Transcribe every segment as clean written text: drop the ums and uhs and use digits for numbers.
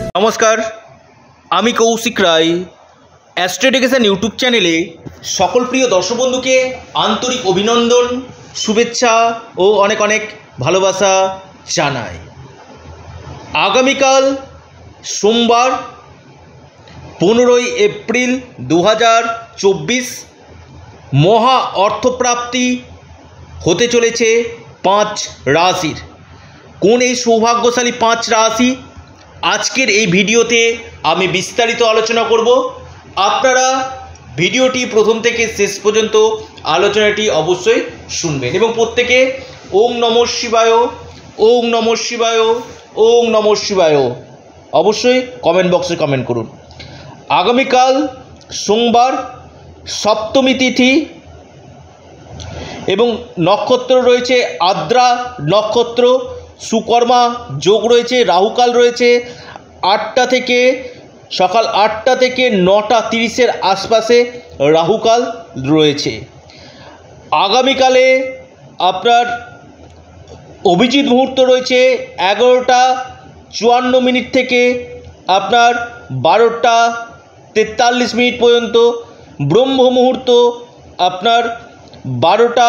নমস্কার, আমি Kaushik Ray. Astro education YouTube চ্যানেলে সকল প্রিয় দর্শক বন্ধুকে আন্তরিক অভিনন্দন, শুভেচ্ছা ও অনেক অনেক ভালোবাসা জানাই। আগামীকাল সোমবার 15ই এপ্রিল 2024 মহা অর্থপ্রাপ্তি হতে চলেছে 5 রাশির। কোন এই সৌভাগ্যশালী 5 রাশি আজকের এই ভিডিওতে আমি বিস্তারিত আলোচনা করব। আপনারা ভিডিওটি প্রথম থেকে শেষ পর্যন্ত আলোচনাটি অবশ্যই শুনবেন এবং প্রত্যেকে ওম নমঃ শিবায়, ওম নমঃ শিবায়, ওম নমঃ শিবায় অবশ্যই কমেন্ট বক্সে কমেন্ট করুন। আগামীকাল সোমবার সপ্তমী তিথি এবং নক্ষত্র রয়েছে আদ্রা নক্ষত্র, সুকর্মা যোগ রয়েছে, রাহুকাল রয়েছে সকাল 8টা থেকে 9টা 30-এর আশপাশে রাহুকাল রয়েছে। আগামীকালে আপনার অভিজিৎ মুহূর্ত রয়েছে 11টা 54 মিনিট থেকে আপনার 12টা 43 মিনিট পর্যন্ত। ব্রহ্ম মুহূর্ত আপনার 12টা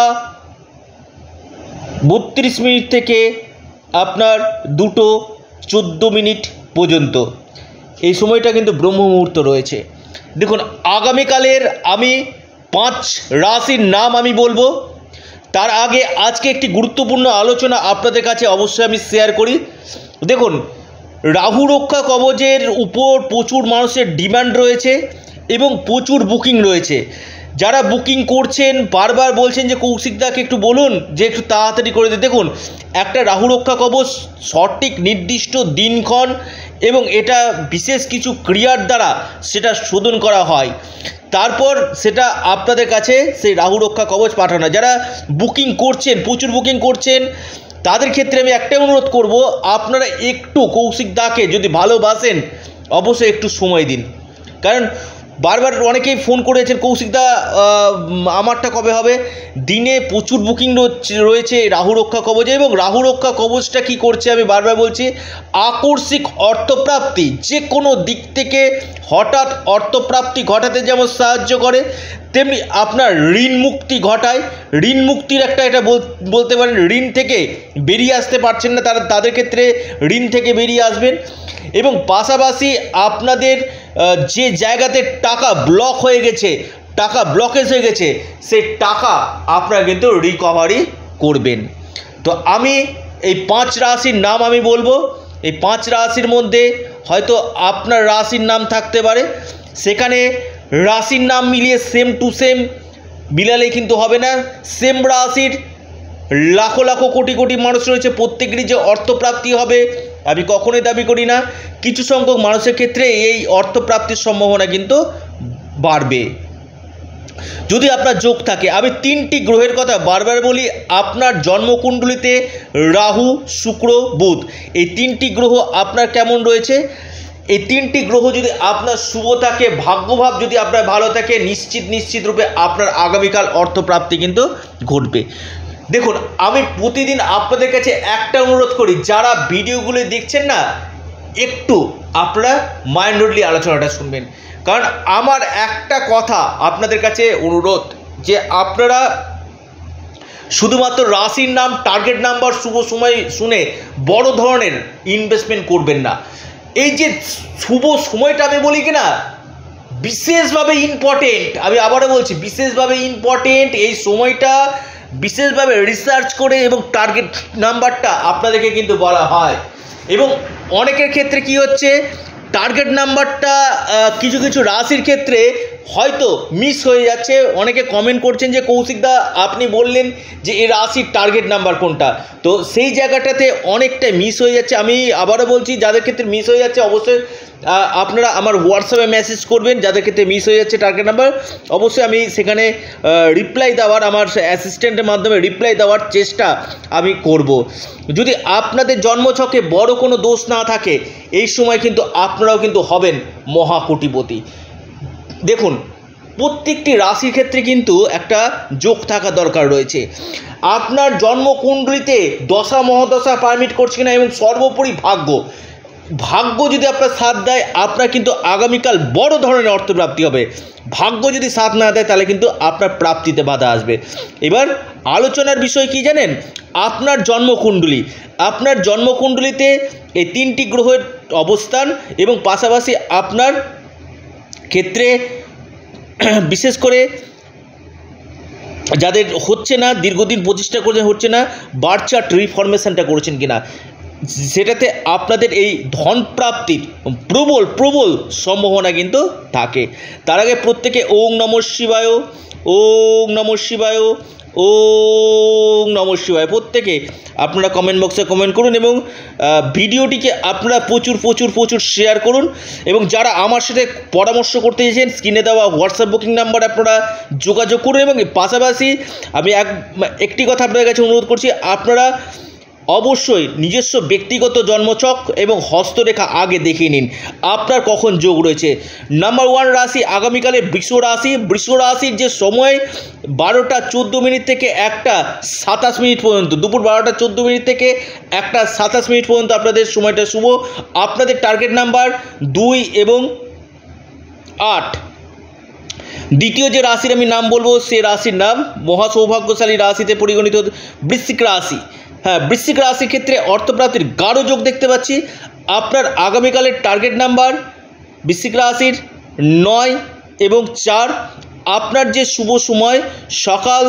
32 মিনিট থেকে আপনার 2টো 14 মিনিট পর্যন্ত এই সময়টা কিন্তু ব্রহ্ম মুহূর্ত রয়েছে। দেখুন, আগামীকালের আমি 5 রাশির নাম আমি বলবো। তার আগে আজকে একটি গুরুত্বপূর্ণ আলোচনা আপনাদের কাছে অবশ্যই আমি শেয়ার করি। দেখুন, রাহু রক্ষা কবচের উপর প্রচুর মানুষের ডিমান্ড রয়েছে এবং প্রচুর বুকিং রয়েছে। যারা বুকিং করছেন বারবার বলছেন যে কৌশিকদাকে একটু বলুন যে একটু তাড়াতাড়ি করে দিতে। দেখুন, একটা রাহু রক্ষা কবচ সঠিক নির্দিষ্ট দিনক্ষণ এবং এটা বিশেষ কিছু ক্রিয়ার দ্বারা সেটা শোধন করা হয়, তারপর সেটা আপনাদের কাছে সেই রাহু রক্ষা কবচ পাঠানো। যারা বুকিং করছেন, প্রচুর বুকিং করছেন, তাদের ক্ষেত্রে আমি একটাই অনুরোধ করব, আপনারা একটু কৌশিকদাকে যদি ভালোবাসেন অবশ্যই একটু সময় দিন। কারণ বারবার অনেকেই ফোন করেছেন, কৌশিকদা আমারটা কবে হবে। দিনে প্রচুর বুকিং রয়েছে রাহু রক্ষা কবচে এবং রাহু রক্ষা কবচটা কি করছে আমি বারবার বলছি, আকস্মিক অর্থপ্রাপ্তি, যে কোনো দিক থেকে হঠাৎ অর্থপ্রাপ্তি ঘটাতে যেমন সাহায্য করে, তেমনি আপনার ঋণ মুক্তি ঘটায়। ঋণ মুক্তির একটা এটা বলতে পারেন, ঋণ থেকে বেরিয়ে আসতে পারছেন না তাদের ক্ষেত্রে ঋণ থেকে বেরিয়ে আসবেন। এবং পাশাপাশি আপনাদের যে জায়গাতে টাকা ব্লক হয়ে গেছে, টাকা ব্লকেজ হয়ে গেছে, সেই টাকা আপনারা কিন্তু রিকভারি করবেন। তো আমি এই 5 রাশির নাম আমি বলবো। এই 5 রাশির মধ্যে হয়তো আপনার রাশির নাম থাকতে পারে, সেখানে রাশির নাম মিলিয়ে সেম টু সেম মিলালে কিন্তু হবে না। সেম রাশির লাখো লাখো কোটি কোটি মানুষ রয়েছে, প্রত্যেকেরই যে অর্থপ্রাপ্তি হবে আমি কখনোই দাবি করি না। কিছু সংখ্যক মানুষের ক্ষেত্রে এই অর্থপ্রাপ্তির সম্ভাবনা কিন্তু বাড়বে যদি আপনার যোগ থাকে। আমি 3টি গ্রহের কথা বারবার বলি, আপনার জন্মকুণ্ডলিতে রাহু, শুক্র, বুধ, এই 3টি গ্রহ আপনার কেমন রয়েছে। এই 3টি গ্রহ যদি আপনার শুভ থাকে, ভাগ্যভাব যদি আপনার ভালো থাকে, নিশ্চিত রূপে আপনার আগামীকাল অর্থপ্রাপ্তি কিন্তু ঘটবে। দেখুন, আমি প্রতিদিন আপনাদের কাছে একটা অনুরোধ করি, যারা ভিডিওগুলো দেখছেন না, একটু আপনারা মাইন্ডলি আলোচনাটা শুনবেন। কারণ আমার একটা কথা আপনাদের কাছে অনুরোধ, যে আপনারা শুধুমাত্র রাশির নাম, টার্গেট নাম্বার, শুভ সময় শুনে বড় ধরনের ইনভেস্টমেন্ট করবেন না। এই যে শুভ সময়টা আমি বলি কিনা, বিশেষভাবে ইম্পর্টেন্ট, আমি আবারও বলছি বিশেষভাবে ইম্পর্টেন্ট। এই সময়টা বিশেষভাবে রিসার্চ করে এবং টার্গেট নাম্বারটা আপনাদেরকে কিন্তু বলা হয়। এবং অনেকের ক্ষেত্রে কি হচ্ছে, টার্গেট নাম্বারটা কিছু কিছু রাশির ক্ষেত্রে হয়তো মিস হয়ে যাচ্ছে। অনেকে কমেন্ট করছেন যে কৌশিকদা আপনি বললেন যে এই রাশির টার্গেট নাম্বার কোনটা, তো সেই জায়গাটাতে অনেকটাই মিস হয়ে যাচ্ছে। আমি আবারও বলছি, যাদের ক্ষেত্রে মিস হয়ে যাচ্ছে অবশ্যই আপনারা আমার হোয়াটসঅ্যাপে মেসেজ করবেন। যাদের ক্ষেত্রে মিস হয়ে যাচ্ছে টার্গেট নাম্বার, অবশ্যই আমি সেখানে রিপ্লাই দেওয়ার, আমার অ্যাসিস্ট্যান্টের মাধ্যমে রিপ্লাই দেওয়ার চেষ্টা আমি করব। যদি আপনাদের জন্মছকে বড় কোনো দোষ না থাকে, এই সময় কিন্তু আপনারাও কিন্তু হবেন মহাকোটিপতি। দেখুন, প্রত্যেকটি রাশির ক্ষেত্রে কিন্তু একটা যোগ থাকা দরকার রয়েছে। আপনার জন্মকুণ্ডলিতে দশা মহাদশা পারমিট করছে কিনা এবং সর্বোপরি ভাগ্য, ভাগ্য যদি আপনার সাথ দেয় আপনার কিন্তু আগামীকাল বড় ধরনের অর্থপ্রাপ্তি হবে। ভাগ্য যদি সাথ না দেয় তাহলে কিন্তু আপনার প্রাপ্তিতে বাধা আসবে। এবার আলোচনার বিষয় কি জানেন, আপনার জন্মকুণ্ডলী, আপনার জন্মকুণ্ডলীতে এই 3টি গ্রহের অবস্থান এবং পাশাপাশি আপনার ক্ষেত্রে বিশেষ করে যাদের হচ্ছে না, দীর্ঘদিন প্রচেষ্টা করে হচ্ছে না, বার্থ চার্ট রিফরমেশনটা করেছেন কিনা, সেটাতে আপনাদের এই ধন প্রাপ্তির প্রবল প্রবল সম্ভাবনা কিন্তু থাকে। তার আগে প্রত্যেকে ওং নমঃ শিবায়, ওং নমঃ শিবায়, ওং নমঃ শিবায় প্রত্যেকে আপনারা কমেন্ট বক্সে কমেন্ট করুন এবং ভিডিওটিকে আপনারা প্রচুর প্রচুর প্রচুর শেয়ার করুন। এবং যারা আমার সাথে পরামর্শ করতে চাইছেন স্ক্রিনে দেওয়া হোয়াটসঅ্যাপ বুকিং নাম্বার আপনারা যোগাযোগ করুন। এবং পাশাপাশি আমি একটি কথা আপনাদের কাছে অনুরোধ করছি, আপনারা অবশ্যই নিজস্ব ব্যক্তিগত জন্মছক এবং হস্তরেখা আগে দেখিয়ে নিন আপনার কখন যোগ রয়েছে। নাম্বার 1 রাশি আগামীকালে বৃষ রাশি। বৃষ রাশির যে সময় 12টা 14 মিনিট থেকে 1টা 27 মিনিট পর্যন্ত, দুপুর 12টা 14 মিনিট থেকে 1টা 27 মিনিট পর্যন্ত আপনাদের সময়টা শুভ। আপনাদের টার্গেট নাম্বার 2 এবং 8। দ্বিতীয় যে রাশির আমি নাম বলবো সে রাশির নাম মহা সৌভাগ্যশালী রাশিতে পরিগণিত বৃশ্চিক রাশি। হ্যাঁ, বৃশ্চিক রাশির ক্ষেত্রে অর্থপ্রাপ্তির গাঢ় যোগ দেখতে পাচ্ছি। আপনার আগামীকালের টার্গেট নাম্বার বৃশ্চিক রাশির 9 এবং 4। আপনার যে শুভ সময় সকাল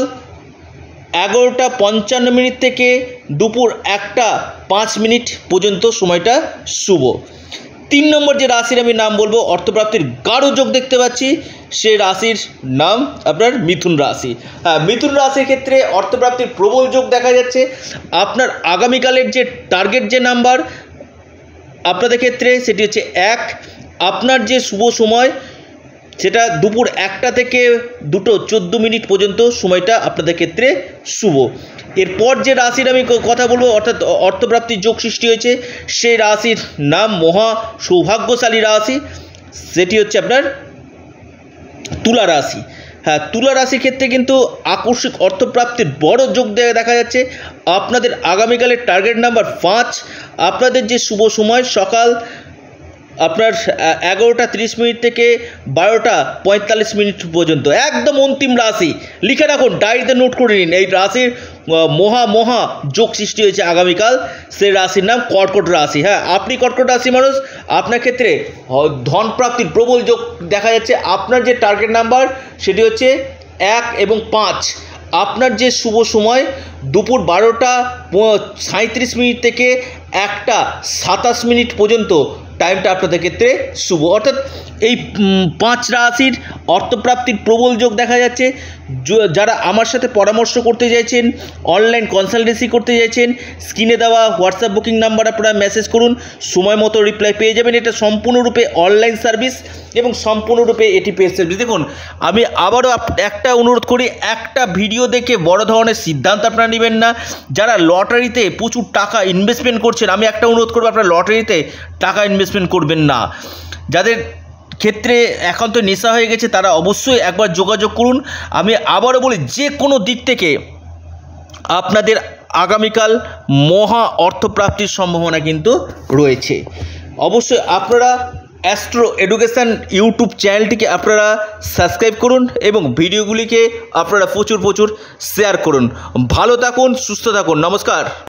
11টা 55 মিনিট থেকে দুপুর 1টা 5 মিনিট পর্যন্ত সময়টা শুভ। 3 নম্বর যে রাশির আমি নাম বলবো অর্থপ্রাপ্তির গাঢ় যোগ দেখতে পাচ্ছি সে রাশির নাম আপনার মিথুন রাশি। হ্যাঁ, মিথুন রাশির ক্ষেত্রে অর্থপ্রাপ্তির প্রবল যোগ দেখা যাচ্ছে। আপনার আগামীকালের যে টার্গেট যে নাম্বার আপনাদের ক্ষেত্রে সেটি হচ্ছে 1। আপনার যে শুভ সময় সেটা দুপুর 1টা থেকে 2টো 14 মিনিট পর্যন্ত সময়টা আপনাদের ক্ষেত্রে শুভ। এরপর যে রাশির আমি কথা বলবো অর্থাৎ অর্থপ্রাপ্তির যোগ সৃষ্টি হয়েছে সেই রাশির নাম মহা সৌভাগ্যশালী রাশি, সেটি হচ্ছে আপনার তুলা রাশি। হ্যাঁ, তুলা রাশির ক্ষেত্রে কিন্তু আকস্মিক অর্থপ্রাপ্তির বড় যোগ দেখা যাচ্ছে। আপনাদের আগামীকালের টার্গেট নাম্বার 5। আপনাদের যে শুভ সময় সকাল আপনার 11টা 30 মিনিট থেকে 12টা 45 মিনিট পর্যন্ত, একদম অন্তিম রাশি। লিখে রাখুন, ডায়েরিতে নোট করে নিন, এই রাশির মহা যোগ সৃষ্টি হয়েছে আগামীকাল, সেই রাশির নাম কর্কট রাশি। হ্যাঁ, আপনি কর্কট রাশি মানুষ, আপনার ক্ষেত্রে ধন প্রাপ্তির প্রবল যোগ দেখা যাচ্ছে। আপনার যে টার্গেট নাম্বার সেটি হচ্ছে 1 এবং 5। আপনার যে শুভ সময় দুপুর 12টা 37 মিনিট থেকে 1টা 27 মিনিট পর্যন্ত টাইমটা আপনাদের ক্ষেত্রে শুভ। অর্থাৎ এই 5 রাশির অর্থপ্রাপ্তির প্রবল যোগ দেখা যাচ্ছে। যারা আমার সাথে পরামর্শ করতে চাইছেন, অনলাইন কনসালটেন্সি করতে চাইছেন, স্ক্রিনে দেওয়া হোয়াটসঅ্যাপ বুকিং নাম্বার আপনারা মেসেজ করুন, সময় মতো রিপ্লাই পেয়ে যাবেন। এটা সম্পূর্ণরূপে অনলাইন সার্ভিস এবং সম্পূর্ণরূপে এটি পেড সার্ভিস। দেখুন, আমি আবারও একটা অনুরোধ করি, একটা ভিডিও দেখে বড় ধরনের সিদ্ধান্ত আপনারা নেবেন না। যারা লটারিতে প্রচুর টাকা ইনভেস্টমেন্ট করছেন, আমি একটা অনুরোধ করবো, আপনারা লটারিতে টাকা ইনভেস্টমেন্ট করবেন না। যাদের ক্ষেত্রে এখন তো নেশা হয়ে গেছে তারা অবশ্যই একবার যোগাযোগ করুন। আমি আবারও বলি, যে কোনো দিক থেকে আপনাদের আগামীকাল মহা অর্থপ্রাপ্তির সম্ভাবনা কিন্তু রয়েছে। অবশ্যই আপনারা অ্যাস্ট্রো এডুকেশান ইউটিউব চ্যানেলটিকে আপনারা সাবস্ক্রাইব করুন এবং ভিডিওগুলিকে আপনারা প্রচুর প্রচুর শেয়ার করুন। ভালো থাকুন, সুস্থ থাকুন, নমস্কার।